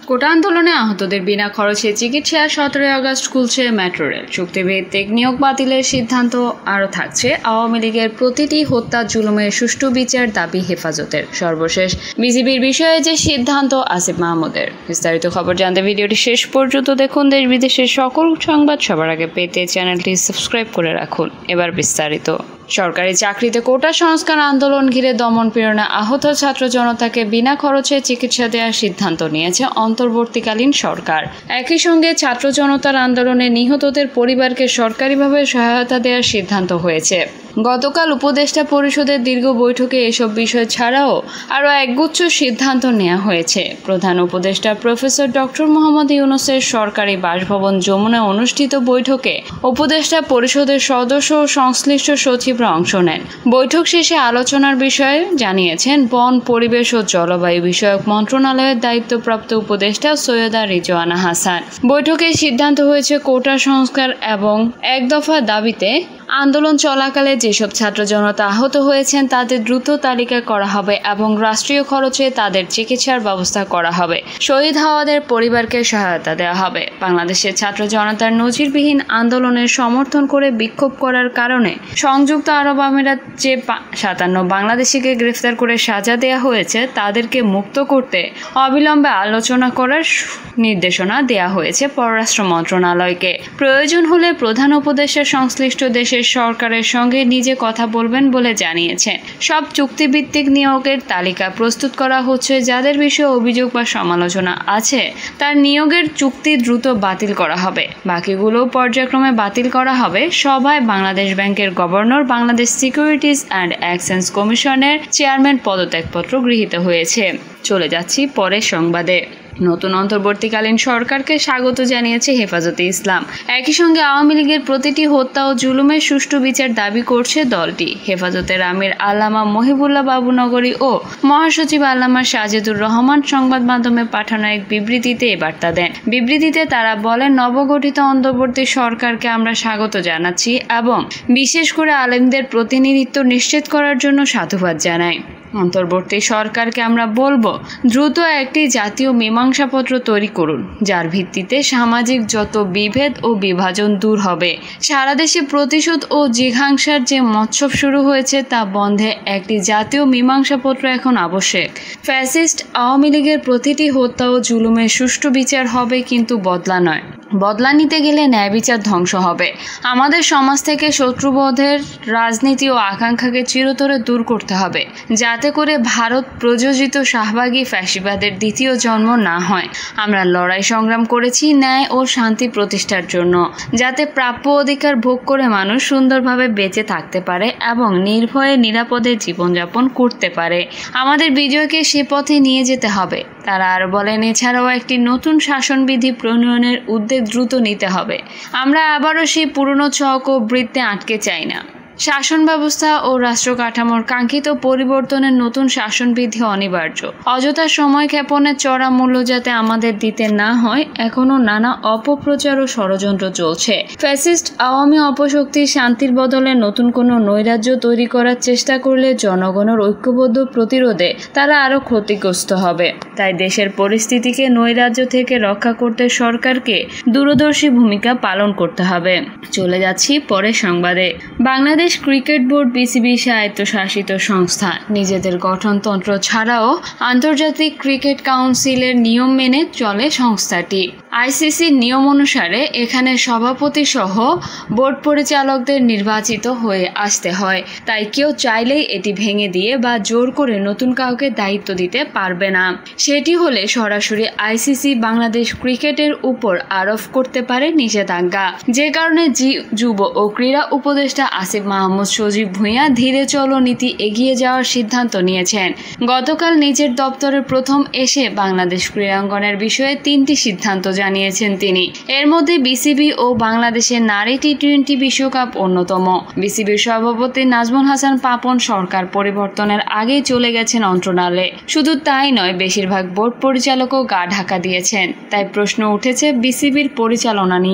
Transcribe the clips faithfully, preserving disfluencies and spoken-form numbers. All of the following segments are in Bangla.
কোটা আন্দোলনে আহতদের বিনা খরচে চিকিৎসা সতেরোই আগস্ট খুলছে মেট্রো রেল। চুক্তিভিত্তিক নিয়োগ বাতিলের সিদ্ধান্ত আরও থাকছে আওয়ামী লীগের প্রতিটি হত্যা জুলুমের সুষ্ঠু বিচার দাবি হেফাজতের। সর্বশেষ বিজিবির বিষয়ে যে সিদ্ধান্ত আসিফ মাহমুদের। বিস্তারিত খবর জানতে ভিডিওটি শেষ পর্যন্ত দেখুন। দেশ বিদেশের সকল সংবাদ সবার আগে পেতে চ্যানেলটি সাবস্ক্রাইব করে রাখুন। এবার বিস্তারিত। সরকারি চাকরিতে কোটা সংস্কার আন্দোলন ঘিরে দমন পীড়নে আহত ছাত্র জনতাকে বিনা খরচে চিকিৎসা দেওয়ার সিদ্ধান্ত নিয়েছে অন্তর্বর্তীকালীন সরকার। একই সঙ্গে ছাত্র জনতার আন্দোলনে নিহতদের পরিবারকে সরকারিভাবে সহায়তা দেওয়ার সিদ্ধান্ত হয়েছে। গতকাল উপদেষ্টা পরিষদের দীর্ঘ বৈঠকে এসব বিষয় ছাড়াও আরও একগুচ্ছ সিদ্ধান্ত নেওয়া হয়েছে। প্রধান উপদেষ্টা প্রফেসর ডক্টর মোহাম্মদ ইউনূসের সরকারি বাসভবন যমুনায় অনুষ্ঠিত বৈঠকে উপদেষ্টা পরিষদের সদস্য ও সংশ্লিষ্ট সচিবরা অংশ নেন। বৈঠক শেষে আলোচনার বিষয়ে জানিয়েছেন বন, পরিবেশ ও জলবায়ু বিষয়ক মন্ত্রণালয়ের দায়িত্বপ্রাপ্ত উপদেষ্টা সৈয়দা রিজওয়ানা হাসান। বৈঠকে সিদ্ধান্ত হয়েছে কোটা সংস্কার এবং এক দফা দাবিতে আন্দোলন চলাকালে যেসব ছাত্র জনতা আহত হয়েছেন তাদের দ্রুত তালিকা করা হবে এবং রাষ্ট্রীয় খরচে তাদের চিকিৎসার ব্যবস্থা করা হবে। শহীদ হওয়াদের পরিবারকে সহায়তা দেওয়া হবে। বাংলাদেশের ছাত্র জনতার নজিরবিহীন আন্দোলনের সমর্থন করে বিক্ষোভ করার কারণে সংযুক্ত আরব আমিরাত যে সাতান্ন বাংলাদেশিকে গ্রেফতার করে সাজা দেওয়া হয়েছে তাদেরকে মুক্ত করতে অবিলম্বে আলোচনা করার নির্দেশনা দেওয়া হয়েছে পররাষ্ট্র মন্ত্রণালয়কে। প্রয়োজন হলে প্রধান উপদেষ্টা সংশ্লিষ্ট দেশের সরকারের সঙ্গে নিজে কথা বলবেন বলে জানিয়েছেন। সব চুক্তিভিত্তিক নিয়োগের তালিকা প্রস্তুত করা হচ্ছে। যাদের বিষয়ে অভিযোগ বা সমালোচনা আছে তার নিয়োগের চুক্তি দ্রুত বাতিল করা হবে। বাকিগুলো পর্যায়ক্রমে বাতিল করা হবে। সভায় বাংলাদেশ ব্যাংকের governor, Bangladesh securities and exchange কমিশনের চেয়ারম্যান পদত্যাগপত্র গৃহীত হয়েছে। চলে যাচ্ছি পরের সংবাদে। নতুন অন্তর্বর্তীকালীন সরকারকে স্বাগত জানিয়েছে হেফাজতে ইসলাম। একই সঙ্গে আওয়ামী লীগের প্রতিটি হত্যা ও জুলুমের সুষ্ঠু বিচার দাবি করছে দলটি। হেফাজতের আমির আল্লামা মহিবুল্লাহ বাবুনগরী ও মহাসচিব আল্লামা সাজেদুর রহমান সংবাদ মাধ্যমে পাঠানো এক বিবৃতিতে এ বার্তা দেন। বিবৃতিতে তারা বলেন, নবগঠিত অন্তর্বর্তী সরকারকে আমরা স্বাগত জানাচ্ছি এবং বিশেষ করে আলেমদের প্রতিনিধিত্ব নিশ্চিত করার জন্য সাধুবাদ জানাই। অন্তর্বর্তী সরকারকে আমরা বলবো, দ্রুত একটি জাতীয় মীমাংসাপত্র তৈরি করুন যার ভিত্তিতে সামাজিক যত বিভেদ ও বিভাজন দূর হবে। সারা দেশে প্রতিশোধ ও জিঘাংসার যে মৎসব শুরু হয়েছে তা বন্ধে একটি জাতীয় মীমাংসাপত্র এখন আবশ্যক। ফ্যাসিস্ট আওয়ামী লীগের প্রতিটি হত্যা ও জুলুমের সুষ্ঠু বিচার হবে, কিন্তু বদলা নয়। বদলা নিতে গেলে ন্যায় বিচার ধ্বংস হবে। আমাদের সমাজ থেকে শত্রুবোধের রাজনীতি ও আকাঙ্ক্ষাকে চিরতরে দূর করতে হবে, যাতে করে ভারত প্রযোজিত শাহবাগী ফ্যাসিবাদের দ্বিতীয় জন্ম না হয়। আমরা লড়াই সংগ্রাম করেছি ন্যায় ও শান্তি প্রতিষ্ঠার জন্য, যাতে প্রাপ্য অধিকার ভোগ করে মানুষ সুন্দরভাবে বেঁচে থাকতে পারে এবং নির্ভয়ে নিরাপদে জীবনযাপন করতে পারে। আমাদের বিজয়কে সে পথে নিয়ে যেতে হবে। তারা আরও বলেন, এছাড়াও একটি নতুন শাসনবিধি প্রণয়নের উদ্যোগ দ্রুত নিতে হবে। আমরা আবারও সেই পুরনো ছক ও বৃত্তে আটকে চাই না। শাসন ব্যবস্থা ও রাষ্ট্র কাঠামোর কাঙ্ক্ষিত পরিবর্তনের নতুন শাসনবিধি অনিবার্য। অযথা সময় ক্ষেপণের চড়া মূল্য যাতে আমাদের দিতে না হয়, এখনো নানা অপপ্রচার ও ষড়যন্ত্র চলছে। ফ্যাসিস্ট আওয়ামী অপশক্তির শান্তির বদলে নতুন কোনো নৈরাজ্য তৈরি করার চেষ্টা করলে জনগণের ঐক্যবদ্ধ প্রতিরোধে তারা আরও ক্ষতিগ্রস্ত হবে। তাই দেশের পরিস্থিতিকে নৈরাজ্য থেকে রক্ষা করতে সরকারকে দূরদর্শী ভূমিকা পালন করতে হবে। চলে যাচ্ছি পরের সংবাদে। বাংলাদেশ ক্রিকেট বোর্ড বিসিবি স্বায়ত্তশাসিত সংস্থা। নিজেদের গঠনতন্ত্র ছাড়াও আন্তর্জাতিক ক্রিকেট কাউন্সিলের নিয়ম মেনে চলে সংস্থাটি। আইসিসির নিয়ম অনুসারে এখানে সভাপতি সহ বোর্ড পরিচালকদের নির্বাচিত হয়ে আসতে হয়। তাই কেউ চাইলেই এটি ভেঙে দিয়ে বা জোর করে নতুন কাউকে দায়িত্ব দিতে পারবে না। সেটি হলে সরাসরি আইসিসি বাংলাদেশ ক্রিকেটের উপর আরোপ করতে পারে নিষেধাজ্ঞা। যে কারণে যুব ও ক্রীড়া উপদেষ্টা আসিফ মাহমুদ সজীব ভুঁইয়া ধীরে চলো নীতি এগিয়ে যাওয়ার সিদ্ধান্ত নিয়েছেন। গতকাল নিজের দপ্তরের প্রথম এসে বাংলাদেশ ক্রীড়াঙ্গনের বিষয়ে তিনটি সিদ্ধান্ত জানিয়েছেন তিনি। এর মধ্যে বিসিবি ও বাংলাদেশের নারী টি টোয়েন্টি বিশ্বকাপ অন্যতম। বিসিবির সভাপতি নাজমুল হাসান পাপন সরকার পরিবর্তনের আগেই চলে গেছেন মন্ত্রণালয়ে। শুধু তাই নয়, বেশিরভাগ বোর্ড পরিচালকও গা ঢাকা দিয়েছেন। তাই প্রশ্ন উঠেছে বিসিবির পরিচালনা নিয়ে।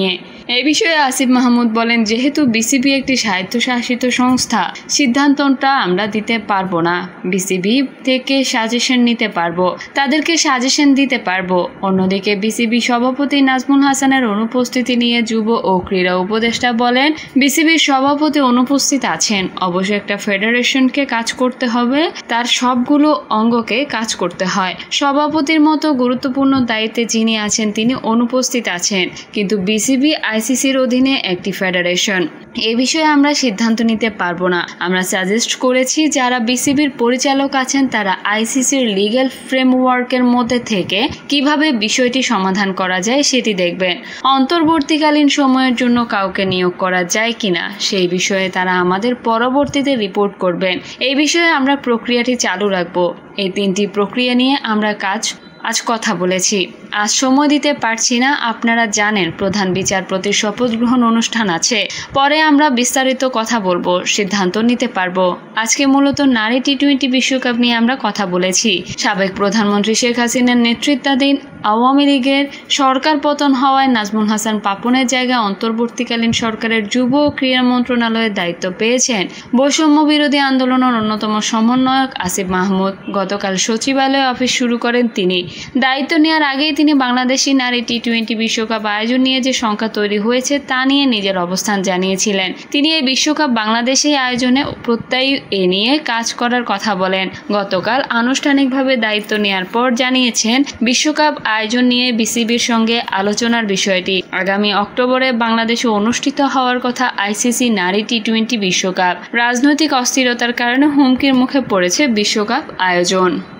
এ বিষয়ে আসিফ মাহমুদ বলেন, যেহেতু বিসিবি একটি স্বায়ত্তশাসিত সংস্থা, সিদ্ধান্তটা আমরা দিতে পারবো না। বিসিবি থেকে সাজেশন নিতে পারবো, তাদেরকে সাজেশন দিতে পারবো। অন্যদিকে বিসিবি সভাপতি নাজমুল হাসানের অনুপস্থিতি নিয়ে যুব ও ক্রীড়া উপদেষ্টা বলেন, বিসিবির সভাপতি অনুপস্থিত আছেন। অবশ্য একটা ফেডারেশনকে কাজ করতে হবে, তার সবগুলো অঙ্গকে কাজ করতে হয়। সভাপতির মতো গুরুত্বপূর্ণ দায়িত্বে যিনি আছেন তিনি অনুপস্থিত আছেন, কিন্তু বিসিবি আইসিসির অধীনে একটি ফেডারেশন। এ বিষয়ে আমরা সিদ্ধান্ত নিতে পারবো না। আমরা সাজেস্ট করেছি যারা বিসিবির পরিচালক আছেন তারা আইসিসির লিগ্যাল ফ্রেমওয়ার্কের মধ্যে থেকে কিভাবে বিষয়টি সমাধান করা যায় সেটি দেখবেন। অন্তর্বর্তীকালীন সময়ের জন্য কাউকে নিয়োগ করা যায় কিনা সেই বিষয়ে তারা আমাদের পরবর্তীতে রিপোর্ট করবেন। এই বিষয়ে আমরা প্রক্রিয়াটি চালু রাখবো। এই তিনটি প্রক্রিয়া নিয়ে আমরা কাজ আজ কথা বলেছি। আজ সময় দিতে পারছি না, আপনারা জানেন প্রধান বিচারপতির শপথ গ্রহণ অনুষ্ঠান আছে, পরে আমরা বিস্তারিত কথা বলবো, সিদ্ধান্ত নিতে পারবো। আজকে মূলত নারী টি টোয়েন্টি বিশ্বকাপ নিয়ে আমরা কথা বলেছি। সাবেক প্রধানমন্ত্রী শেখ হাসিনার নেতৃত্বাধীন আওয়ামী লীগের সরকার পতন হওয়ায় নাজমুল হাসান পাপনের জায়গায় অন্তর্বর্তীকালীন সরকারের যুব ও ক্রীড়া মন্ত্রণালয়ের দায়িত্ব পেয়েছেন বৈষম্য বিরোধী আন্দোলনের অন্যতম সমন্বয়ক আসিফ মাহমুদ। গতকাল সচিবালয়ে অফিস শুরু করেন তিনি। দায়িত্ব নেওয়ার আগেই তিনি বাংলাদেশি নারী টি টোয়েন্টি বিশ্বকাপ আয়োজন নিয়ে যে শঙ্কা তৈরি হয়েছে তা নিয়ে নিজের অবস্থান জানিয়েছিলেন। তিনি এই বিশ্বকাপ বাংলাদেশি আয়োজনে প্রত্যয়ী এ নিয়ে কাজ করার কথা বলেন। গতকাল আনুষ্ঠানিকভাবে দায়িত্ব নেওয়ার পর জানিয়েছেন বিশ্বকাপ আয়োজন নিয়ে বিসিবির সঙ্গে আলোচনার বিষয়টি। আগামী অক্টোবরে বাংলাদেশে অনুষ্ঠিত হওয়ার কথা আইসিসি নারী টি টোয়েন্টি বিশ্বকাপ। রাজনৈতিক অস্থিরতার কারণে হুমকির মুখে পড়েছে বিশ্বকাপ আয়োজন।